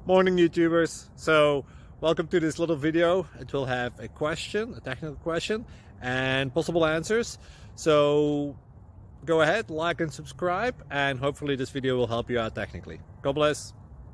Morning YouTubers. So welcome to this little video. It will have a question, a technical question, and possible answers. So go ahead, like and subscribe, and hopefully this video will help you out technically. God bless.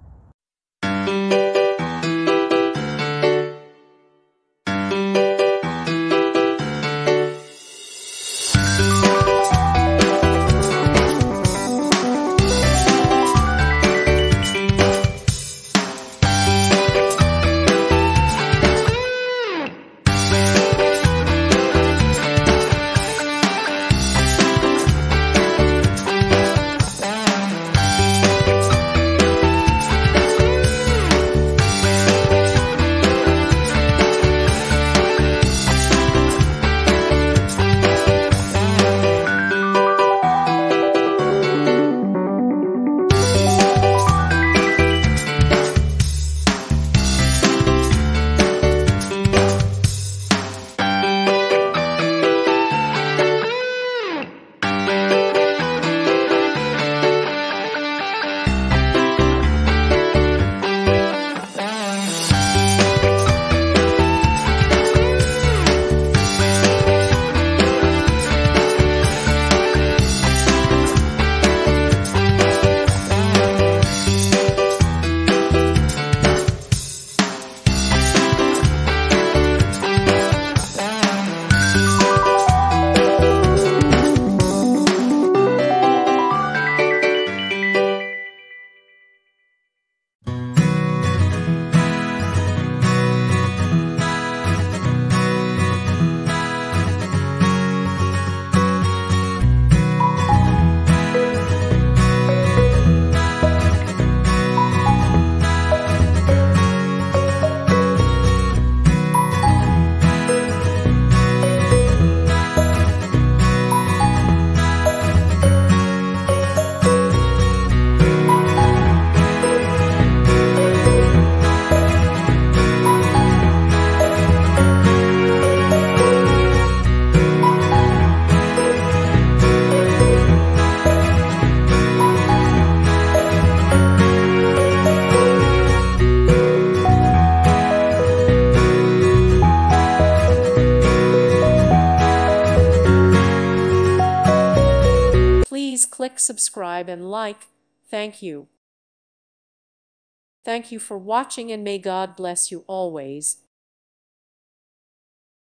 Please click subscribe and like. Thank you. Thank you for watching, and may God bless you always.